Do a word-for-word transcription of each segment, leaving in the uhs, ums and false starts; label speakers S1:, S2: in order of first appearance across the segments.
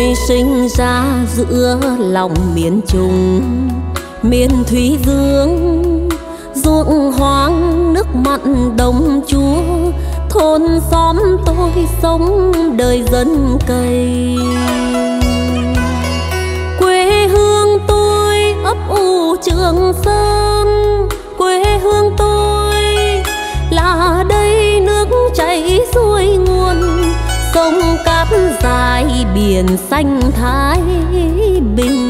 S1: Tôi sinh ra giữa lòng miền Trung, miền Thủy Dương, ruộng hoang nước mặn đồng chúa. Thôn xóm tôi sống đời dân cày. Quê hương tôi ấp ủ Trường Sơn, quê hương tôi là đây nước chảy xuôi nguồn, sông cát dài biển xanh Thái Bình.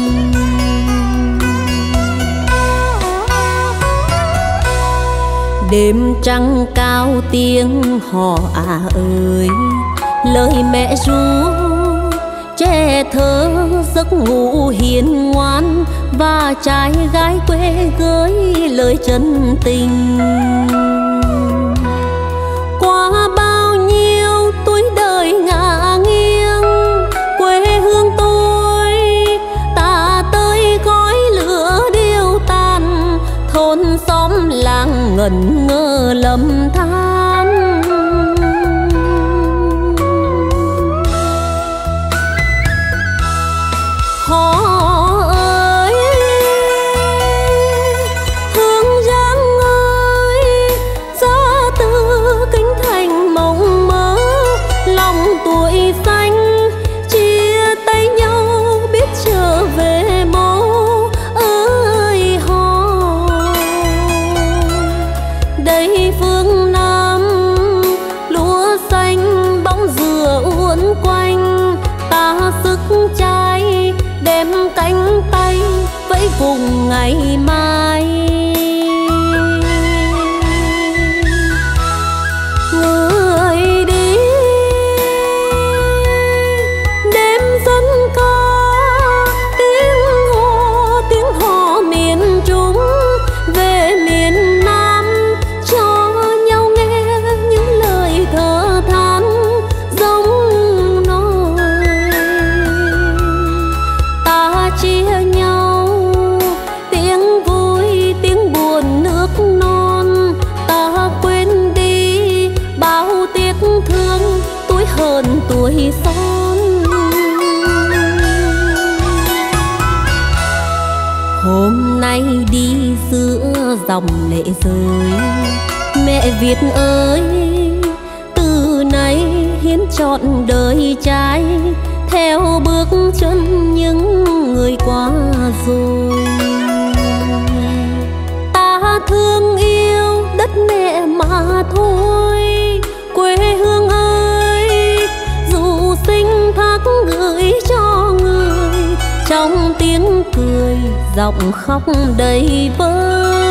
S1: Đêm trăng cao tiếng hò à ơi, lời mẹ ru trẻ thơ giấc ngủ hiền ngoan, và trai gái quê gửi lời chân tình. Qua bao nhiêu tuổi đời ngả nghiêng, quê hương tôi ta tới gói lửa điêu tàn, thôn xóm làng ngẩn ngơ lầm than. Họ ơi, Hương Giang ơi, ra từ kinh thành mộng mơ, lòng tuổi xanh chia tay nhau biết trở về bố ơi họ. Đây phương Nam lúa xanh bóng dừa uốn quanh, ta sức trai đem cánh tay vẫy vùng ngày mai. Người đi đêm dân ca tiếng hò tiếng hò miền Trung, về miền Nam cho nhau nghe những lời thở than giống nỗi. Ta chia nhau tiếng vui tiếng buồn nước non, ta quên đi bao tiếc thương tuổi hờn tuổi son. Hôm nay đi giữa dòng lệ rơi, mẹ Việt ơi từ nay hiến trọn đời trai, theo bước chân những người qua rồi. Ta thương yêu đất mẹ mà thôi, quê hương ơi dù sinh thác gửi cho người, trong tiếng cười giọng khóc đầy vơi.